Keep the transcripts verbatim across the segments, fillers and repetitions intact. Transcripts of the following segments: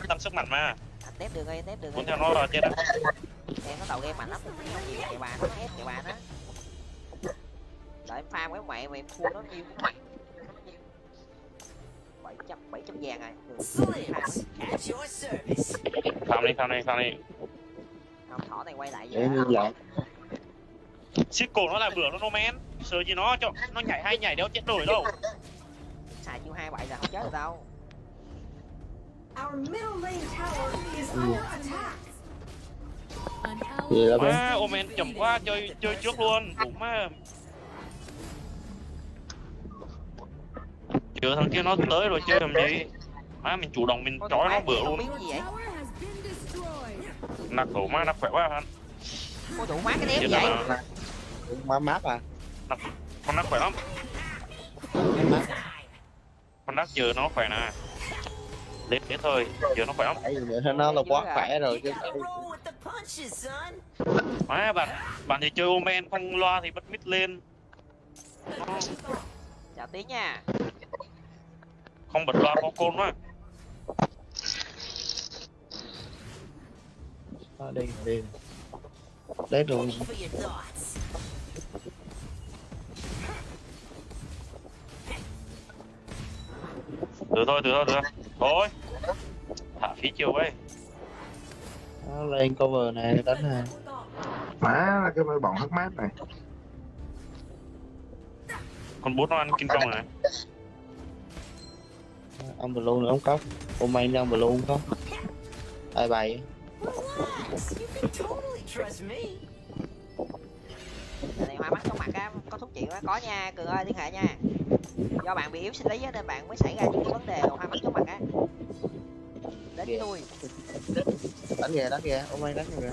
tăng sức mạnh mà. Anh tép đường ơi, tép đường ơi. Cuốn theo nó là chết đó. Em có đầu game mạnh lắm, không nhiều kệ bà nó ép kệ bà nó. Đợi em farm cái mẹ mày thua nó nhiều cũng mày. bảy trăm bảy trăm vàng rồi. Farm đi, farm đi, farm đi. Không, thỏ này quay lại giờ. Em lại. Xích cổ nó là bữa nó no men. Sợ gì nó cho nó nhảy hay nhảy đéo chết nổi đâu. Xài chiêu hai bảy là không chết được đâu. Gì là bên? Má, Omen chậm quá, chơi chơi trước luôn. Đúng mà. Chưa thằng kia nó tới rồi chơi làm gì? Má mình chủ động mình trói nó bữa luôn. Nặc đổ má nặc khỏe quá anh. Có đủ má cái đéo gì vậy? Má mát à? Nặc, con nặc khỏe lắm. Con nặc giờ nó khỏe nè. Đến thế thôi, giờ nó khỏe lắm. Tại vì nó là quá khỏe rồi chứ. Má bạn, bạn thì chơi Omen không loa thì bắt mít lên. Chào Tiến nha. Không bật loa có côn quá. À, đi đi. Đấy rồi. Từ thôi, từ thôi, từ thôi. Thôi. Thả phí chiều ấy. Nó lên cover này đánh nè. Má cái bọn hắc mát này. Con bút nó ăn kim trong này. Ông blue nữa không có. Ông main ông blue không có. Ai bày. Này hoa mắt trong mặt á, có thuốc trị quá, có nha, Cường ơi liên hệ nha. Do bạn bị yếu sinh lý á nên bạn mới xảy ra những cái vấn đề hoa mắt trong mặt á. Đến với tôi. Đánh kìa, đánh kìa, ông main đánh kìa.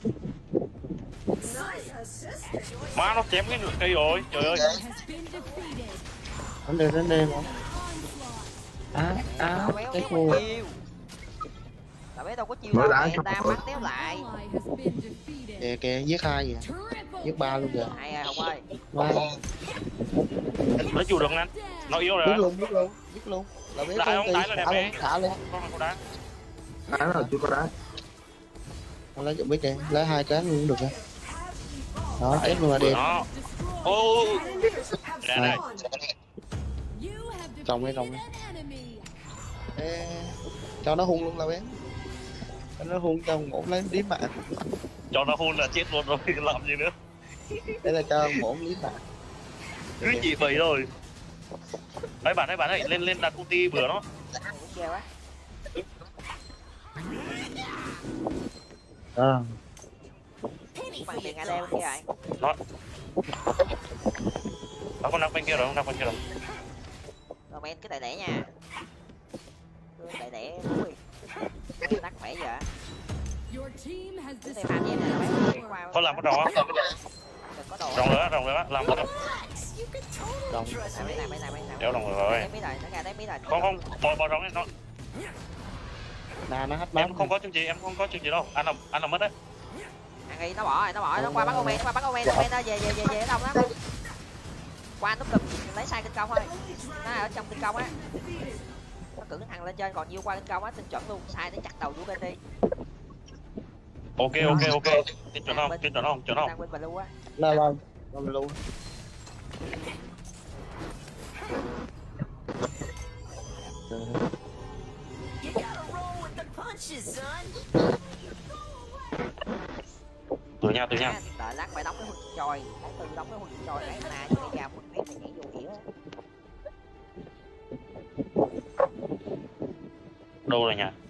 Má nó chém cái nửa cây rồi, trời ơi. Đánh đi, đánh đi mà. Á, á, cái khu. Tao biết đâu có chiêu đâu, mẹ ta bắt téo lại. Kìa kìa, giết hai vậy. Giết ba luôn kìa. Hay à, Hùng ơi. Ba. Nó chịu được anh. Nó yếu rồi. Giết luôn, giết luôn, giết luôn. Là biết Đại ông tái là đẹp thả đấy. luôn, thả luôn. Con này có đá. Đá là chưa có đá. Ông lấy chụp biết đi, lấy hai cái luôn cũng được á. Đó, ép luôn là đi. Đó. Ô. Ra đây. Trồng đi, trồng đi. Ê, cho nó hung luôn là bé. Cho nó hung cho ngổn lấy điếm mạng. Cho nó hôn là chết luôn rồi, làm gì nữa. Đây là cho ngổn điếm mạng. Cứ chỉ vậy rồi. Đấy bạn ơi, bạn ơi, lên lên đặt công ty bữa nó. À. Bạn tiền ngay đây bên kia rồi. Đó. Nó con nắp bên kia rồi, không nắp bên kia rồi. Rồi men cái đại đẻ nha. Cái đại đẻ ui. Nắc khỏe giờ. Cái này phạt em này là mấy qua. Thôi làm cái trò á. Rồng nữa, rồng nữa, làm cái trò. Rồng. Mấy này, mấy này, mấy này. Đéo rồng rồi. Mấy này, nó ra đấy mấy này. Không không, bò bò rồng ấy nó. Nà nó hết máu. Em không có chương trình, em không có chương trình đâu. Anh làm anh làm mất đấy. Ăn đi, nó bỏ rồi, nó bỏ rồi, nó qua bắn Omen, qua bắn Omen, Omen ơi, về về về về ở đâu đó. Qua nút cụm lấy sai kinh công thôi. Nó ở trong kinh công á. Nó cử thằng lên trên còn nhiêu qua kinh công á, tin chuẩn luôn, sai nó chặt đầu của bên đi. Ok ok ok. Tin chuẩn không? Tin chuẩn không? Chuẩn không? Đang bên blue á. Là là là luôn. Từ nha, từ nha. Đợi lát phải đóng cái huỳnh tròi, lát từ đóng cái huỳnh tròi cái nà cho cái gà một mét này nhảy vô nghĩa. Đâu rồi nhà?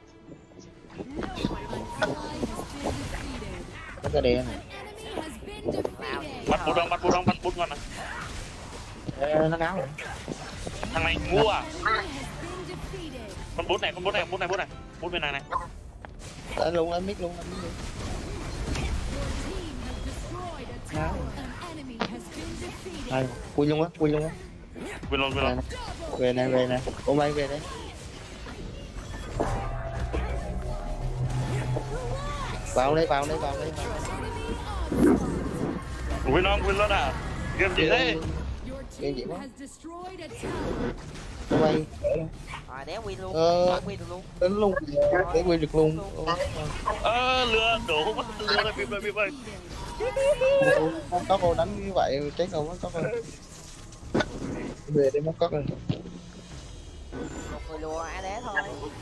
Cái đen này. Bắt bút đông, bắt bút đông, bắt bút ngon này. Ê, nó ngáo rồi. Thằng này ngu à? Con bút này, con bút này, bút này, bút này, bút bên này này. Đánh luôn, đánh mít luôn, đánh mít luôn. Ngáo. Đây, quên luôn á, quên luôn á. Quên luôn, quên luôn. Về này, về này. Ôm anh về đây. Vào đây, vào đây, vào đây. Quên luôn, quên luôn à? Game gì thế? Game gì quá. Tụi bay Rồi đéo win luôn, Ờ. win được luôn. đến luôn để quy được luôn. ơ lừa đổ lừa rồi bịp ơi bịp ơi. Con tóc cô đánh như vậy chết rồi mất tóc rồi. Về đây mất tóc rồi. Một người lùa á đế thôi.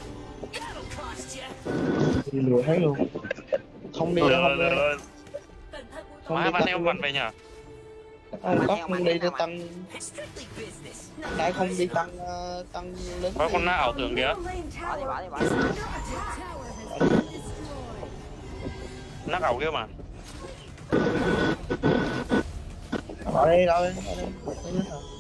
Đi lùa thấy luôn. Không đi đâu, Lừa không đi. lừa. Không Má đi bạn tóc em luôn. còn về nhờ. Không tóc không đi để tăng. Tại không đi tăng ờ, tăng lớn. Có con na ảo tưởng kìa. Bỏ đi, bỏ đi, bỏ đi. Nắc ảo kia mà. Bỏ đi đâu đi. Bỏ đi. Đây nữa rồi.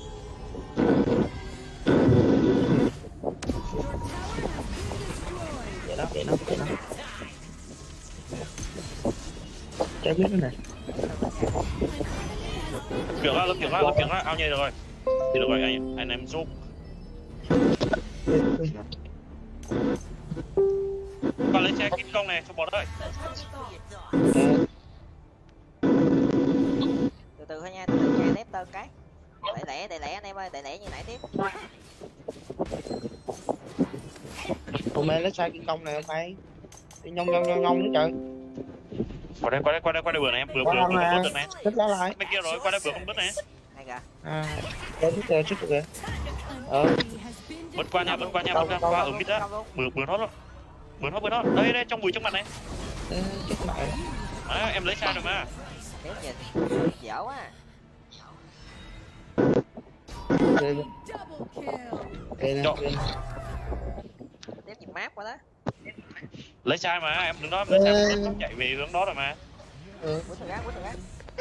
Vậy đó, vậy đó, vậy đó. Chả biết nữa này. Kiểu ra, kiểu ra, kiểu ra, ao nhây được rồi. Thì được rồi anh, anh em giúp. Còn lấy xe kim công này cho bot ơi. Từ từ thôi nha, từ từ nha, nếp tơ cái. Đẩy lẻ, đẩy lẻ anh em ơi, đẩy lẻ như nãy tiếp. Hôm nay lấy sai kim công này không phải. Đi nhông nhông nhông nhông nữa trời. Qua đây, qua đây, qua đây, qua đây bữa này em, bữa bữa bữa không bớt được này. Thích lá lại. Bên kia rồi, qua đây bữa không bớt này. Hay kìa. À, để thích kìa, thích kìa. Ờ. Bớt qua nha, bớt qua nha, bớt qua, qua ở mid á. Bữa bữa nó đó. Bữa nó bữa nó. Đây đây trong bụi trong mặt này. Ê, chết mẹ. À, em lấy sai rồi mà. Đéo nhìn. Dở quá. Đây đây. Đây nè, Chọn. đây nè. Đéo nhìn map quá đó. Lấy sai mà, em đứng đó em lấy sai em không chạy về hướng đó rồi mà. Ừ. Quýt thằng gác, quýt thằng gác.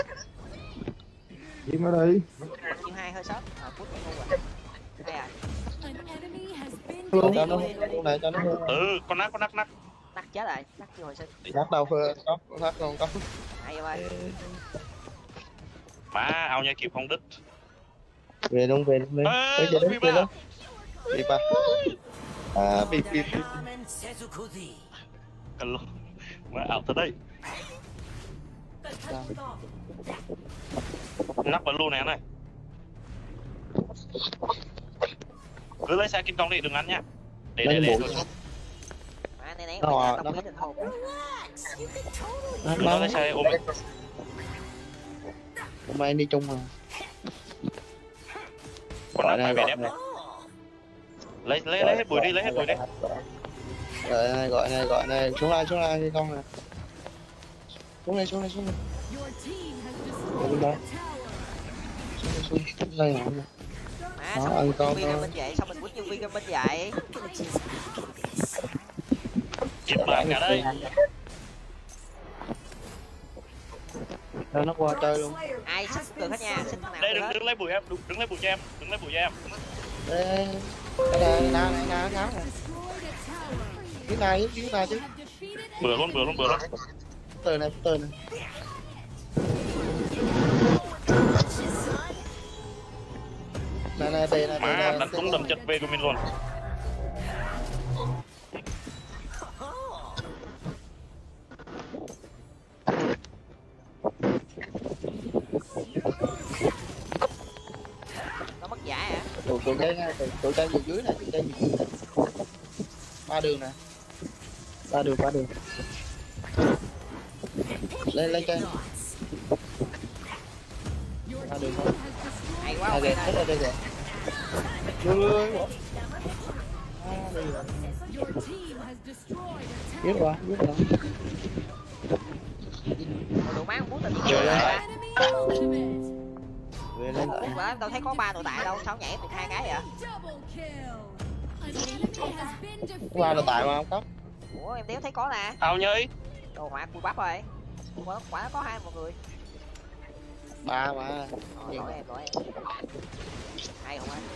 Chim ở đây. Chim hai hơi sớm. Ờ, quýt ngu rồi. Hay à. Luôn cho nó luôn này cho nó hương. Ừ, con nắc, con nắc nắc. Nắc chết rồi, nắc chưa hồi sinh. Nát đầu phơ, tóc, nát luôn tóc. Hay em ơi. Má, ao nha kịp không đứt. Về luôn, về luôn đi. Ê, Tới giờ bịp đấy, về à. luôn. Bịp à. À, bịp, bịp, bịp. Cần luôn. Má, ảo thật đây. Nắc vào luôn này anh ơi. Cứ lấy xe kim công đi, đừng ăn nha. Để để để thôi. Má né né Nó nó nó- nó biết hồn. Nó Nó lấy xe ôm. Hôm nay anh đi chung mà. Con nắc phải về đép này. Lấy lấy lấy hết bụi đi, lấy hết bụi đi. Gọi này, gọi này, gọi này. Xuống lại, xuống lại đi con nè. Xuống đây, xuống đây, xuống đây. Xuống đây, xuống đây, xuống đây. Xuống đây. Má Đó, sao ăn mình con quýt nhân thôi. viên bên vậy, sao mình quýt nhân viên bên vậy? Chịp lại cả đây. Đâu nó qua chơi luôn. Ai xin được hết nha, xin thằng nào Đây được đừng hết. đứng lấy bụi em, đứng, đứng lấy bụi cho em, đứng lấy bụi cho em. Đây, đây này, nè, nè, nè, nè. Cái này, cái này chứ. Bữa luôn, bữa luôn, bữa luôn. Từ này, từ này. Nè, nè, đây nè, đây Má, nè. đánh trúng đầm chất về của mình luôn. Nó mất giải hả? Tụi tụi cái nha, tụi tụi cái dưới dưới này, tụi cái dưới dưới này. Ba đường nè. Ba đường, ba đường. Lên lên trên. Ba đường thôi. Hay quá À, ok kìa, đây. hết rồi, đây kìa. Ui, ui, ui. À, đây rồi. Biết rồi, biết rồi. Đồ má muốn tình Về lên. à. Về lên. Ủa, bữa tao thấy có ba đồ tại đâu, sao nhảy được hai cái vậy? Qua là tại mà không có. Ủa em đéo thấy có nè. Ao nhơi. Đồ má cùi bắp rồi. Quả, quả nó có hai một người. Ba mà. Ờ, lỗi em, lỗi em. Hay không anh?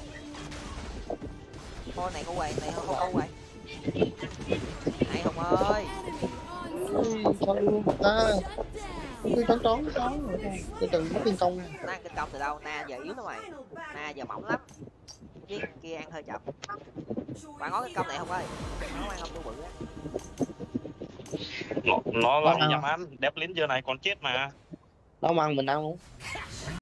Thôi này cô quầy, này không cô quầy. Hay không ơi. Ui, sao luôn ta. Tôi trốn trốn trốn rồi. Tôi từng mất tiền công nè. Na kinh công từ đâu? Na giờ yếu lắm mày. Na giờ mỏng lắm. Chứ kia ăn hơi chậm. Bạn ngó kinh công này không ơi. Nó ăn không tôi bự á. Nó, nó làm gì nhầm ăn, đép lính giờ này còn chết mà. Nó ăn mình ăn luôn.